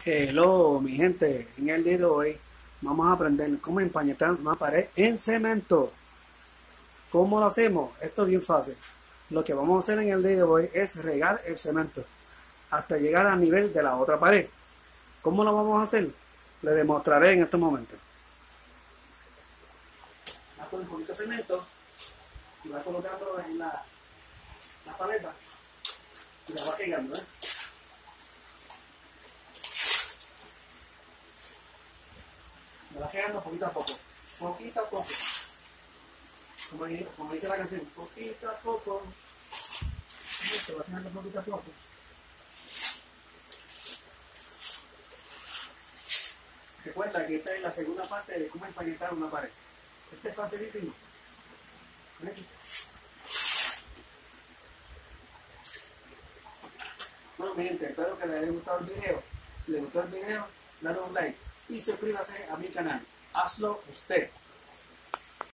Hello, mi gente. En el día de hoy vamos a aprender cómo empañetar una pared en cemento. ¿Cómo lo hacemos? Esto es bien fácil. Lo que vamos a hacer en el día de hoy es regar el cemento hasta llegar al nivel de la otra pared. ¿Cómo lo vamos a hacer? Le demostraré en este momento. Va con un poquito de cemento y va colocando en la paleta y la va regando, Me va regando poquito a poco. Poquito a poco. Como dice la canción, poquito a poco. Te va regando poquito a poco. Recuerda que esta es la segunda parte de cómo empañetar una pared. Este es facilísimo. Bueno, mi gente, espero que les haya gustado el video. Si les gustó el video, dale un like y suscríbase a mi canal. Hazlo usted.